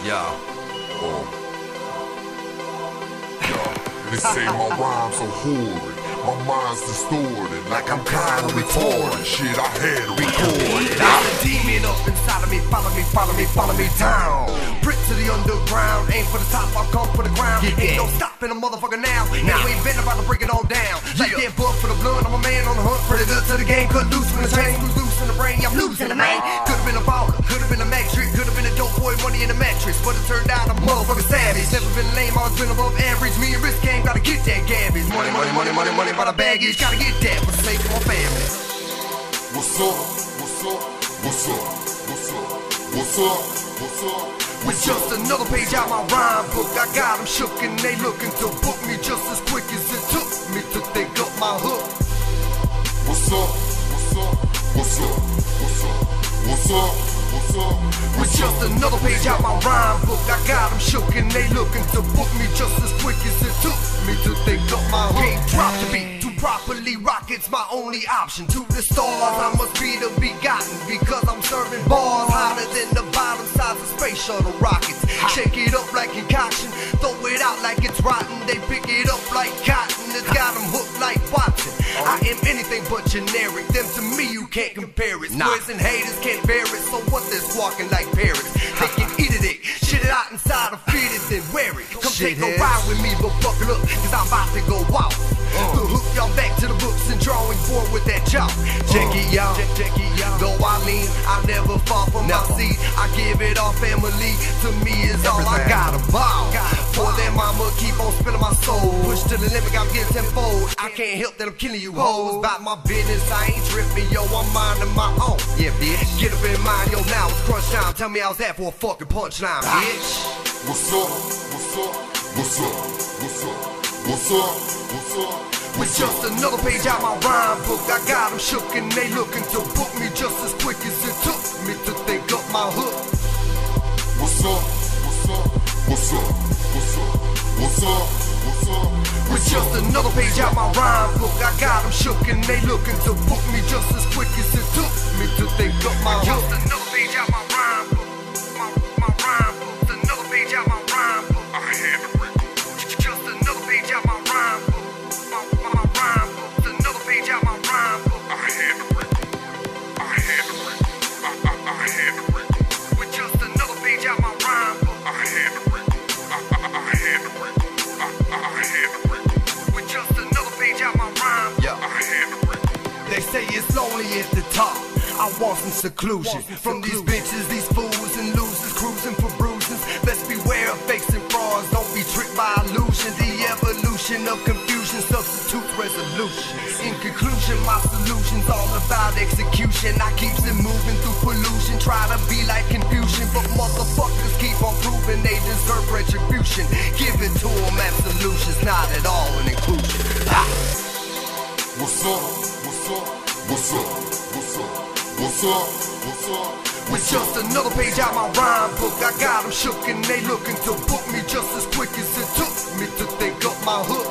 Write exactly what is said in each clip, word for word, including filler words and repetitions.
Yeah. Uh, yeah. They say my rhymes are horrid. My mind's distorted, like I'm kinda retarded. Shit, I had to record it. There's a demon up inside of me, follow me, follow me, follow me down. Print to the underground, aim for the top, I'll come for the ground. Get Ain't no stopping a motherfucker now. Now we ain't been about to break it all down. Like yeah. Dead bug for the blood, I'm a man on the hunt. Predator to the game, cut loose when the chain was loose in the brain. Yeah, I'm losing the man. Could've been a baller, could've been a matrix, could've been a dope boy, money in the mattress. But it turned out I'm a motherfucker savage. Never been lame, always been above average. Me and Risk game, gotta get that gabbage. Money, money, money, money, money by the baggage. Gotta get that for the sake of my family. What's up? What's up? What's up? What's up? What's up? What's up? With just another page out my rhyme book, I got them shook and they looking to book me just as quick as it took me to think up my hook. What's up? What's up? What's up? What's up? What's up? What's up? With just another page out my rhyme book, I got them shook and they looking to book me just as quick as it took me to think up my hook. Can't drop the beat to properly rock, it's my only option. To the stars, I must be the begotten because I'm serving bars hotter than the bottom sides of space shuttle rockets. Shake it up like concoction, throw it out like it's rotten. They pick it up like cotton, it's got them hooked like Watson. I am anything but generic, them to me you can't compare it. Squares and haters can't bear it, so what this walking like parrots? They can eat it, it, shit it out inside of feed it, then wear it. Come take a ride with me, but buckle up, cause I'm about to go out. To hook y'all back to the books and drawing board with that chalk. Check it y'all, check it y'all. Though I lean, I never fall from my seat. I give it all family, to me is all I got a ball. For them I'ma keep on spilling my soul. Push to the limit, I'm getting tenfold. I can't help that I'm killing you hoes. About my business, I ain't tripping, yo, I'm minding my own. Yeah, bitch, get up in mind, yo, now it's crunch time. Tell me how's that for a fucking punchline, bitch. What's up? What's up? What's up? What's up? What's up? What's up? With just another page out my rhyme book, I got them shook and they looking to book me just as quick as it took me to think up my hook. What's up? What's up? What's up? What's up? What's up? What's up? With just another page out my rhyme book, I got them shook and they looking to book me just as quick as it took me to think up my hook. Just another page out my rhyme book, my, my rhyme book, another page out my rhyme book. I had to record. Just another page out my rhyme book. They say it's lonely at the top. I want some seclusion from these bitches, these fools and losers cruising for bruises. Let's beware of fakes and frauds. Don't be tricked by illusion. The evolution of confusion substitutes resolution. In conclusion, my solution's all about execution. I keeps it moving through pollution. Try to be like confusion, but motherfuckers keep on proving they deserve retribution. Give it to them as solutions, not at all an inclusion. Ah. What's up? What's up? What's up? What's up? What's up? What's up? With just another page out my rhyme book, I got them shook and they looking to book me just as quick as it took me to think up my hook.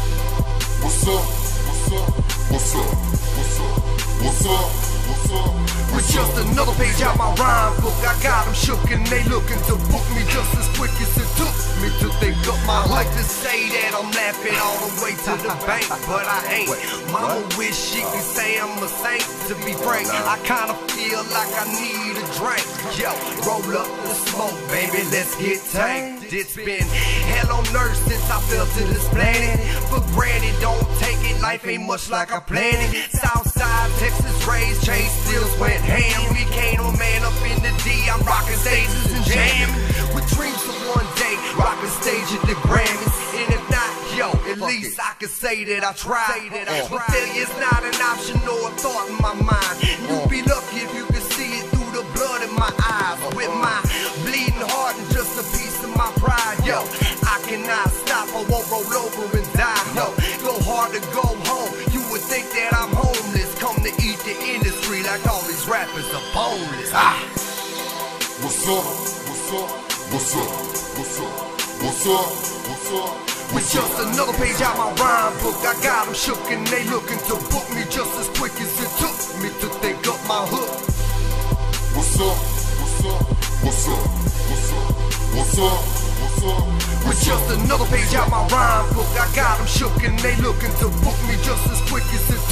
What's up? What's up? What's up? What's up? What's up? What's up? With just another page out my rhyme book, I got them shook and they looking to book me just as quick as it took me to think up my hook. I like to say that I'm laughing all the way to the bank, but I ain't. Mama wish she could say I'm a saint. To be frank, I kinda feel like I need a drink. Yo, roll up the smoke, baby, let's get tanked. It's been hell on earth since I fell to this planet. For granted, don't take it, life ain't much like I planned it. Southside, Texas raised, Chase Stills went ham. We came on man up in the D, I'm rocking stages and jamming. With dreams of one day, rocking stage at the Grammys. And if not, yo, at least I can say that I tried. But failure's not an option or a thought in my mind. You'd be lucky if you could see it through the blood in my eyes. With my bleeding heart and just a piece of my pride, yo, I cannot stop, I won't roll over and die. No, go hard to go home. You would think that I'm homeless, come to eat the industry like all these rappers are boneless. Ah. What's up? What's up? What's up? What's up? What's up? What's up? With just another page out my rhyme book, I got them shook and they looking to book me just as quick as it took me to think up my hook. What's up? What's up? What's up? What's up? What's up? What's up? With just another page out my rhyme book, I got them shook and they looking to book me just as quick as it